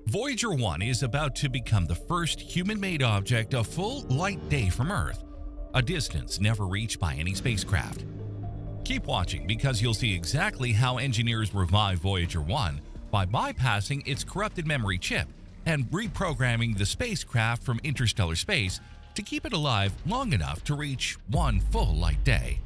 Voyager 1 is about to become the first human-made object a full light day from Earth, a distance never reached by any spacecraft. Keep watching because you'll see exactly how engineers revive Voyager 1 by bypassing its corrupted memory chip and reprogramming the spacecraft from interstellar space to keep it alive long enough to reach one full light day.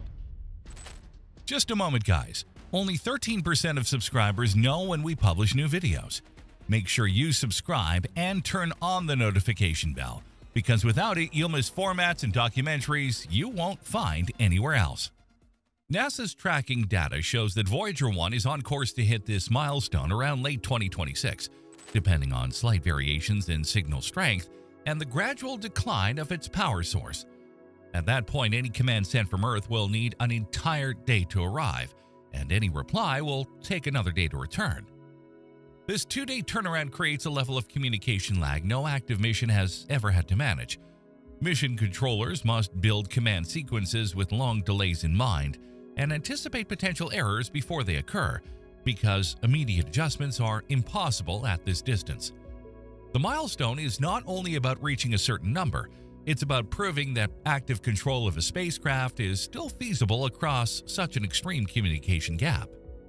Just a moment, guys. Only 13% of subscribers know when we publish new videos. Make sure you subscribe and turn on the notification bell, because without it, you'll miss formats and documentaries you won't find anywhere else. NASA's tracking data shows that Voyager 1 is on course to hit this milestone around late 2026, depending on slight variations in signal strength and the gradual decline of its power source. At that point, any command sent from Earth will need an entire day to arrive, and any reply will take another day to return. This 2-day turnaround creates a level of communication lag no active mission has ever had to manage. Mission controllers must build command sequences with long delays in mind and anticipate potential errors before they occur, because immediate adjustments are impossible at this distance. The milestone is not only about reaching a certain number, it's about proving that active control of a spacecraft is still feasible across such an extreme communication gap.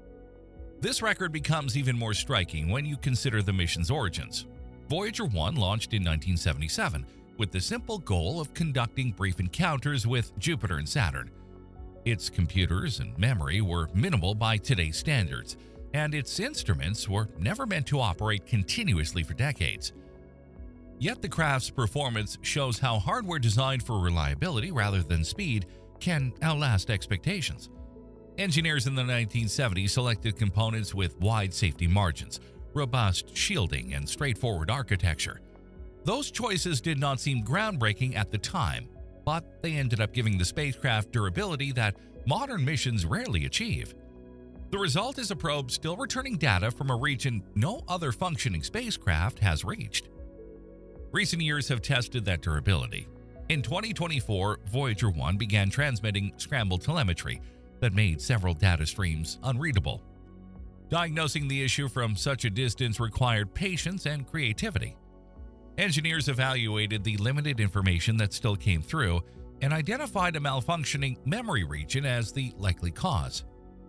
This record becomes even more striking when you consider the mission's origins. Voyager 1 launched in 1977 with the simple goal of conducting brief encounters with Jupiter and Saturn. Its computers and memory were minimal by today's standards, and its instruments were never meant to operate continuously for decades. Yet the craft's performance shows how hardware designed for reliability rather than speed can outlast expectations. Engineers in the 1970s selected components with wide safety margins, robust shielding, and straightforward architecture. Those choices did not seem groundbreaking at the time, but they ended up giving the spacecraft durability that modern missions rarely achieve. The result is a probe still returning data from a region no other functioning spacecraft has reached. Recent years have tested that durability. In 2024, Voyager 1 began transmitting scrambled telemetry that made several data streams unreadable. Diagnosing the issue from such a distance required patience and creativity. Engineers evaluated the limited information that still came through and identified a malfunctioning memory region as the likely cause.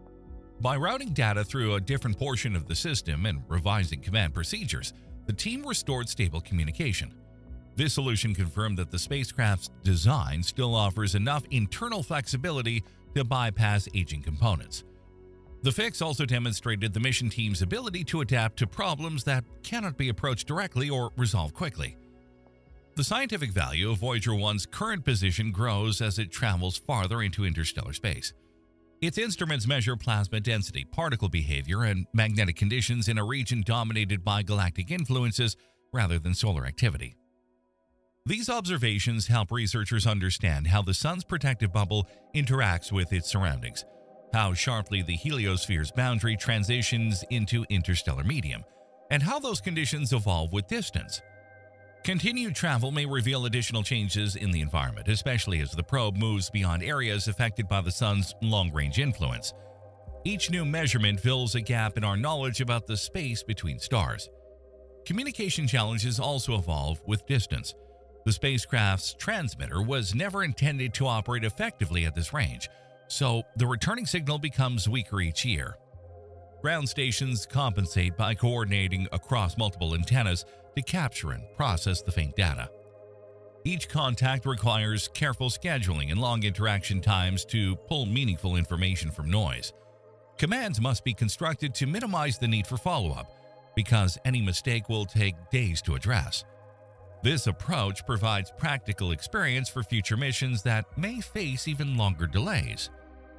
By routing data through a different portion of the system and revising command procedures, the team restored stable communication. This solution confirmed that the spacecraft's design still offers enough internal flexibility to bypass aging components. The fix also demonstrated the mission team's ability to adapt to problems that cannot be approached directly or resolved quickly. The scientific value of Voyager 1's current position grows as it travels farther into interstellar space. Its instruments measure plasma density, particle behavior, and magnetic conditions in a region dominated by galactic influences rather than solar activity. These observations help researchers understand how the Sun's protective bubble interacts with its surroundings, how sharply the heliosphere's boundary transitions into interstellar medium, and how those conditions evolve with distance. Continued travel may reveal additional changes in the environment, especially as the probe moves beyond areas affected by the Sun's long-range influence. Each new measurement fills a gap in our knowledge about the space between stars. Communication challenges also evolve with distance. The spacecraft's transmitter was never intended to operate effectively at this range, so the returning signal becomes weaker each year. Ground stations compensate by coordinating across multiple antennas to capture and process the faint data. Each contact requires careful scheduling and long interaction times to pull meaningful information from noise. Commands must be constructed to minimize the need for follow-up, because any mistake will take days to address. This approach provides practical experience for future missions that may face even longer delays.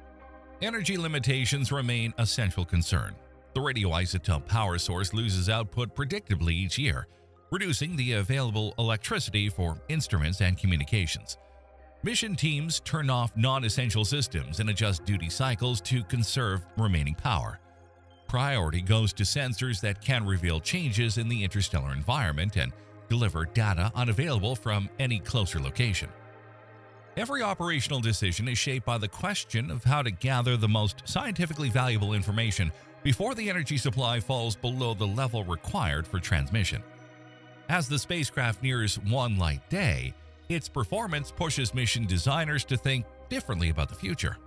Energy limitations remain a central concern. The radioisotope power source loses output predictably each year, reducing the available electricity for instruments and communications. Mission teams turn off non-essential systems and adjust duty cycles to conserve remaining power. Priority goes to sensors that can reveal changes in the interstellar environment and deliver data unavailable from any closer location. Every operational decision is shaped by the question of how to gather the most scientifically valuable information before the energy supply falls below the level required for transmission. As the spacecraft nears one light day, its performance pushes mission designers to think differently about the future.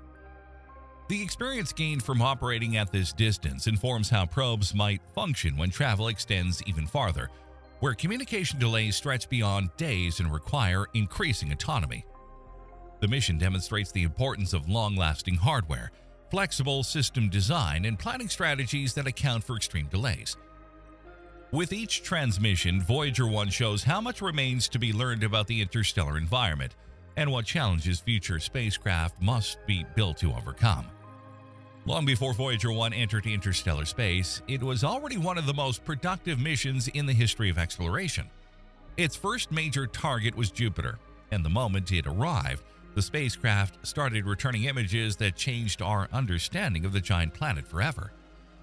The experience gained from operating at this distance informs how probes might function when travel extends even farther, where communication delays stretch beyond days and require increasing autonomy. The mission demonstrates the importance of long-lasting hardware, flexible system design, and planning strategies that account for extreme delays. With each transmission, Voyager 1 shows how much remains to be learned about the interstellar environment and what challenges future spacecraft must be built to overcome. Long before Voyager 1 entered interstellar space, it was already one of the most productive missions in the history of exploration. Its first major target was Jupiter, and the moment it arrived, the spacecraft started returning images that changed our understanding of the giant planet forever.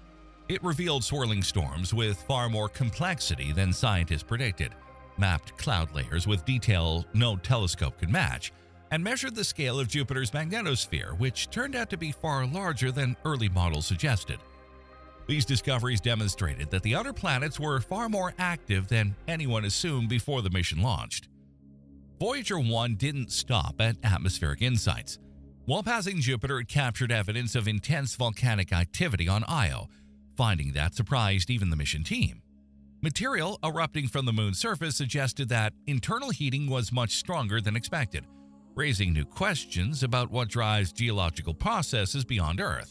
It revealed swirling storms with far more complexity than scientists predicted, mapped cloud layers with detail no telescope could match, and measured the scale of Jupiter's magnetosphere, which turned out to be far larger than early models suggested. These discoveries demonstrated that the outer planets were far more active than anyone assumed before the mission launched. Voyager 1 didn't stop at atmospheric insights. While passing Jupiter, it captured evidence of intense volcanic activity on Io, finding that surprised even the mission team. Material erupting from the moon's surface suggested that internal heating was much stronger than expected, raising new questions about what drives geological processes beyond Earth.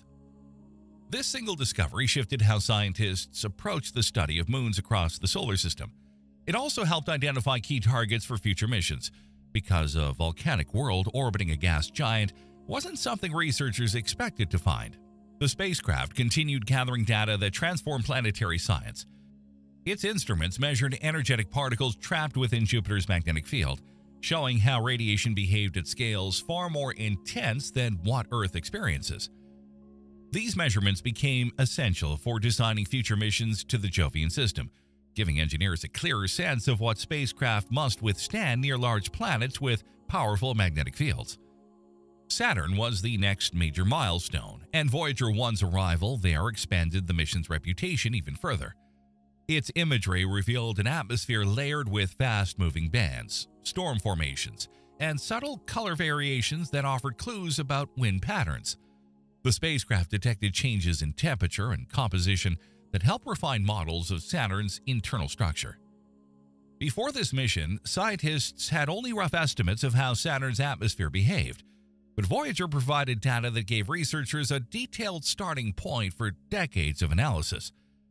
This single discovery shifted how scientists approach the study of moons across the solar system. It also helped identify key targets for future missions, because a volcanic world orbiting a gas giant wasn't something researchers expected to find. The spacecraft continued gathering data that transformed planetary science. Its instruments measured energetic particles trapped within Jupiter's magnetic field, showing how radiation behaved at scales far more intense than what Earth experiences. These measurements became essential for designing future missions to the Jovian system, giving engineers a clearer sense of what spacecraft must withstand near large planets with powerful magnetic fields. Saturn was the next major milestone, and Voyager 1's arrival there expanded the mission's reputation even further. Its imagery revealed an atmosphere layered with fast-moving bands, storm formations, and subtle color variations that offered clues about wind patterns. The spacecraft detected changes in temperature and composition that helped refine models of Saturn's internal structure. Before this mission, scientists had only rough estimates of how Saturn's atmosphere behaved, but Voyager provided data that gave researchers a detailed starting point for decades of analysis.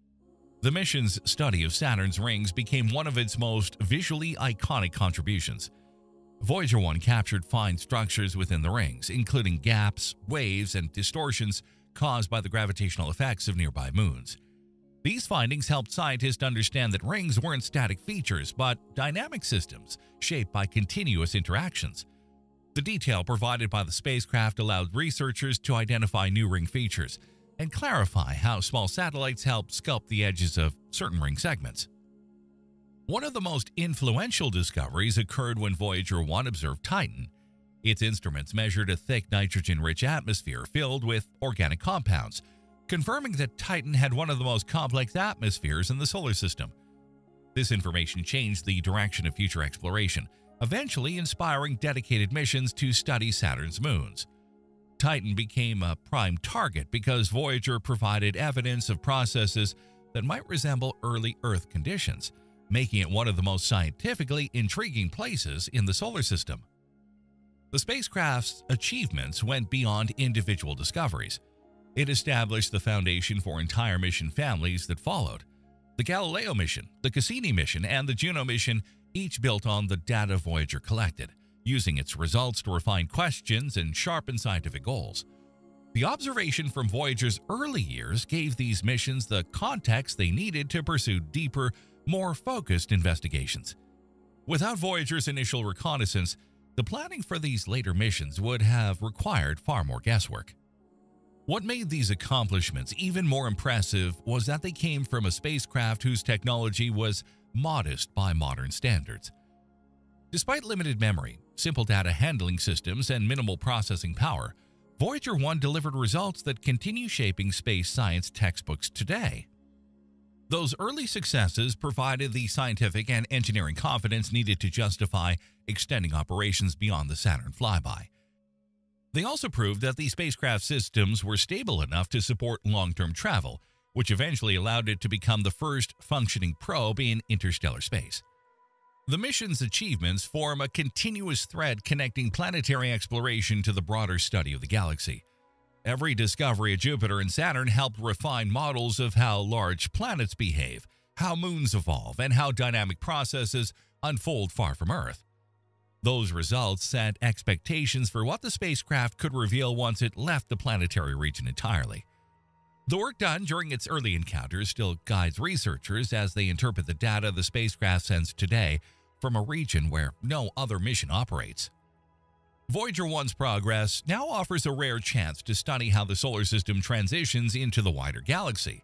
The mission's study of Saturn's rings became one of its most visually iconic contributions. Voyager 1 captured fine structures within the rings, including gaps, waves, and distortions caused by the gravitational effects of nearby moons. These findings helped scientists understand that rings weren't static features, but dynamic systems shaped by continuous interactions. The detail provided by the spacecraft allowed researchers to identify new ring features and clarify how small satellites help sculpt the edges of certain ring segments. One of the most influential discoveries occurred when Voyager 1 observed Titan. Its instruments measured a thick nitrogen-rich atmosphere filled with organic compounds, confirming that Titan had one of the most complex atmospheres in the solar system. This information changed the direction of future exploration, eventually inspiring dedicated missions to study Saturn's moons. Titan became a prime target because Voyager provided evidence of processes that might resemble early Earth conditions, making it one of the most scientifically intriguing places in the solar system. The spacecraft's achievements went beyond individual discoveries. It established the foundation for entire mission families that followed. The Galileo mission, the Cassini mission, and the Juno mission each built on the data Voyager collected, using its results to refine questions and sharpen scientific goals. The observation from Voyager's early years gave these missions the context they needed to pursue deeper, more focused investigations. Without Voyager's initial reconnaissance, the planning for these later missions would have required far more guesswork. What made these accomplishments even more impressive was that they came from a spacecraft whose technology was modest by modern standards. Despite limited memory, simple data handling systems, and minimal processing power, Voyager 1 delivered results that continue shaping space science textbooks today. Those early successes provided the scientific and engineering confidence needed to justify extending operations beyond the Saturn flyby. They also proved that the spacecraft systems were stable enough to support long-term travel, which eventually allowed it to become the first functioning probe in interstellar space. The mission's achievements form a continuous thread connecting planetary exploration to the broader study of the galaxy. Every discovery of Jupiter and Saturn helped refine models of how large planets behave, how moons evolve, and how dynamic processes unfold far from Earth. Those results set expectations for what the spacecraft could reveal once it left the planetary region entirely. The work done during its early encounters still guides researchers as they interpret the data the spacecraft sends today from a region where no other mission operates. Voyager 1's progress now offers a rare chance to study how the solar system transitions into the wider galaxy.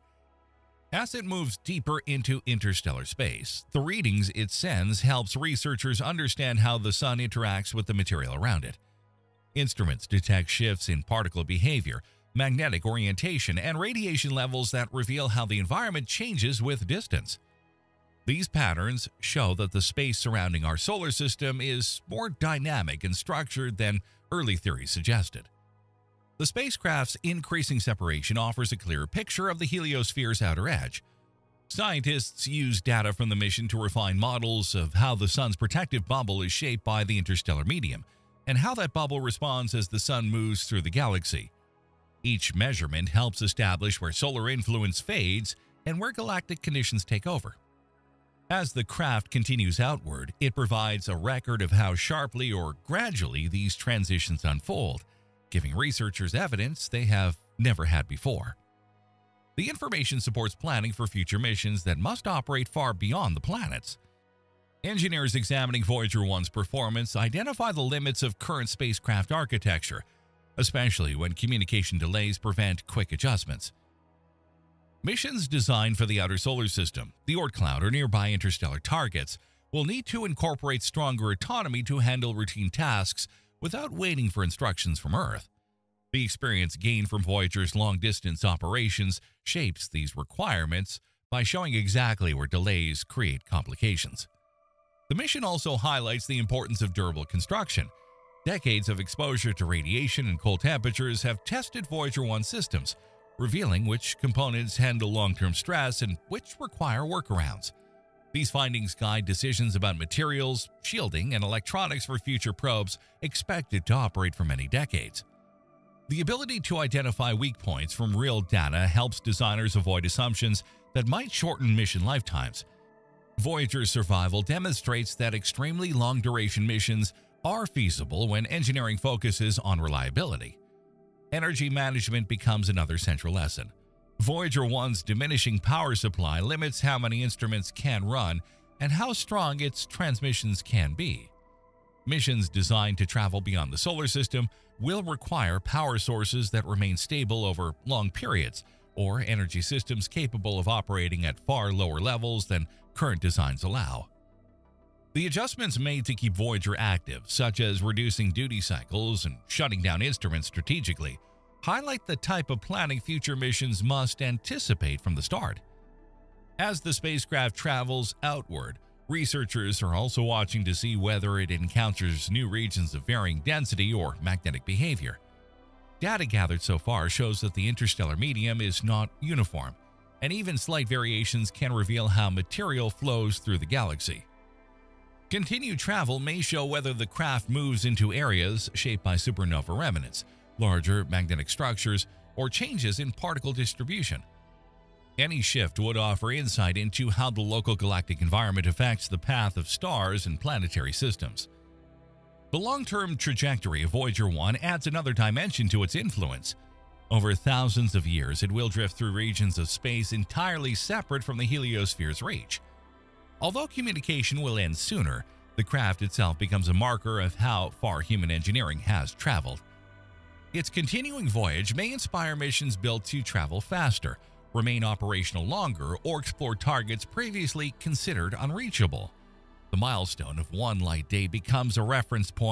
As it moves deeper into interstellar space, the readings it sends helps researchers understand how the Sun interacts with the material around it. Instruments detect shifts in particle behavior, magnetic orientation, and radiation levels that reveal how the environment changes with distance. These patterns show that the space surrounding our solar system is more dynamic and structured than early theories suggested. The spacecraft's increasing separation offers a clearer picture of the heliosphere's outer edge. Scientists use data from the mission to refine models of how the Sun's protective bubble is shaped by the interstellar medium, and how that bubble responds as the Sun moves through the galaxy. Each measurement helps establish where solar influence fades and where galactic conditions take over. As the craft continues outward, it provides a record of how sharply or gradually these transitions unfold, giving researchers evidence they have never had before. The information supports planning for future missions that must operate far beyond the planets. Engineers examining Voyager 1's performance identify the limits of current spacecraft architecture, especially when communication delays prevent quick adjustments. Missions designed for the outer solar system, the Oort cloud, or nearby interstellar targets will need to incorporate stronger autonomy to handle routine tasks without waiting for instructions from Earth. The experience gained from Voyager's long-distance operations shapes these requirements by showing exactly where delays create complications. The mission also highlights the importance of durable construction. Decades of exposure to radiation and cold temperatures have tested Voyager 1 systems, revealing which components handle long-term stress and which require workarounds. These findings guide decisions about materials, shielding, and electronics for future probes expected to operate for many decades. The ability to identify weak points from real data helps designers avoid assumptions that might shorten mission lifetimes. Voyager's survival demonstrates that extremely long-duration missions are feasible when engineering focuses on reliability. Energy management becomes another central lesson. Voyager 1's diminishing power supply limits how many instruments can run and how strong its transmissions can be. Missions designed to travel beyond the solar system will require power sources that remain stable over long periods, or energy systems capable of operating at far lower levels than current designs allow. The adjustments made to keep Voyager active, such as reducing duty cycles and shutting down instruments strategically, highlight the type of planning future missions must anticipate from the start. As the spacecraft travels outward, researchers are also watching to see whether it encounters new regions of varying density or magnetic behavior. Data gathered so far shows that the interstellar medium is not uniform, and even slight variations can reveal how material flows through the galaxy. Continued travel may show whether the craft moves into areas shaped by supernova remnants, larger magnetic structures, or changes in particle distribution. Any shift would offer insight into how the local galactic environment affects the path of stars and planetary systems. The long-term trajectory of Voyager 1 adds another dimension to its influence. Over thousands of years, it will drift through regions of space entirely separate from the heliosphere's reach. Although communication will end sooner, the craft itself becomes a marker of how far human engineering has traveled. Its continuing voyage may inspire missions built to travel faster, remain operational longer, or explore targets previously considered unreachable. The milestone of one light day becomes a reference point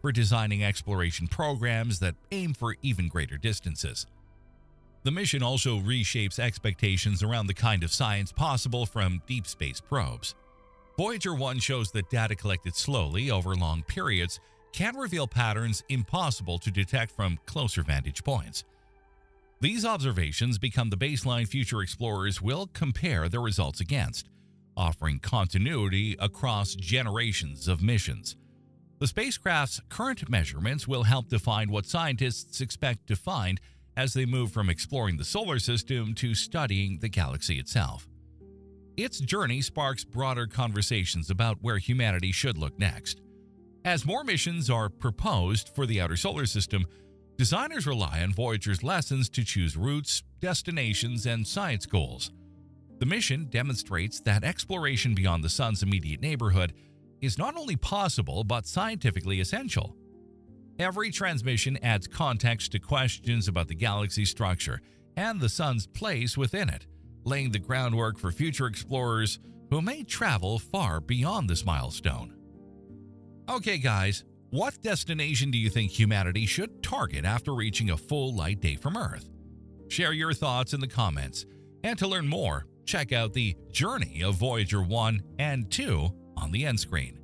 for designing exploration programs that aim for even greater distances. The mission also reshapes expectations around the kind of science possible from deep space probes. Voyager 1 shows that data collected slowly over long periods can reveal patterns impossible to detect from closer vantage points. These observations become the baseline future explorers will compare their results against, offering continuity across generations of missions. The spacecraft's current measurements will help define what scientists expect to find as they move from exploring the solar system to studying the galaxy itself. Its journey sparks broader conversations about where humanity should look next. As more missions are proposed for the outer solar system, designers rely on Voyager's lessons to choose routes, destinations, and science goals. The mission demonstrates that exploration beyond the Sun's immediate neighborhood is not only possible but scientifically essential. Every transmission adds context to questions about the galaxy's structure and the Sun's place within it, laying the groundwork for future explorers who may travel far beyond this milestone. Okay guys, what destination do you think humanity should target after reaching a full light day from Earth? Share your thoughts in the comments, and to learn more, check out the journey of Voyager 1 and 2 on the end screen.